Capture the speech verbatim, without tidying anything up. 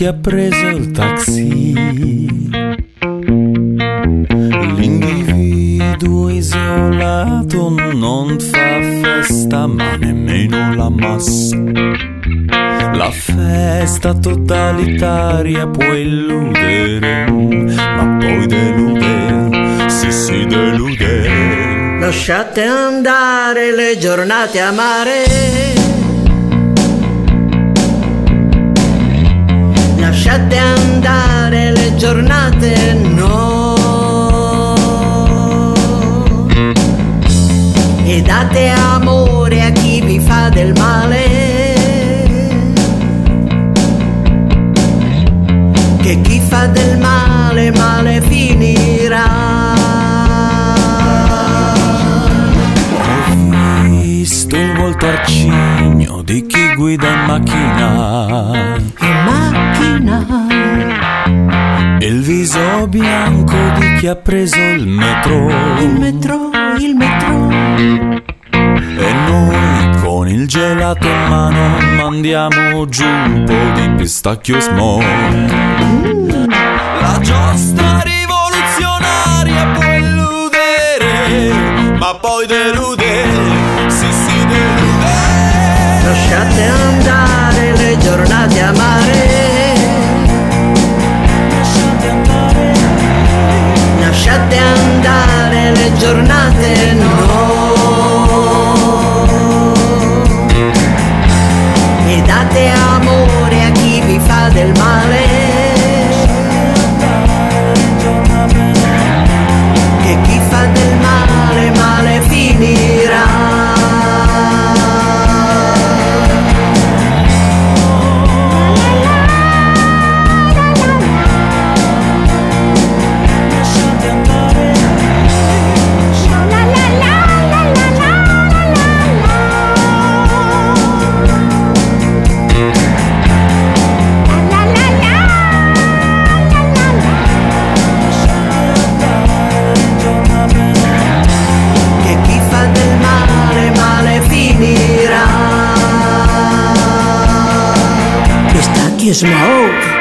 chi ha preso il taxi. L'individuo isolato non fa festa ma nemmeno la massa. La festa totalitaria può illudere, ma poi delude, sì sì delude. Lasciate andare le giornate a mare, lasciate andare le giornate no, e date amore a chi vi fa del male, che chi fa del male male finirà. Il volto arcigno di chi guida in macchina, in macchina, il viso bianco di chi ha preso il metro, il metro, il metro, e noi con il gelato in mano mandiamo giù un po' di pistacchio smog. mm. La giostra rivoluzionaria può illudere, ma poi delude. Lasciate andare le giornate a mare, lasciate andare, lasciate andare le giornate no, e date amore a chi vi fa del male, che chi fa del male male finirà. Smoke.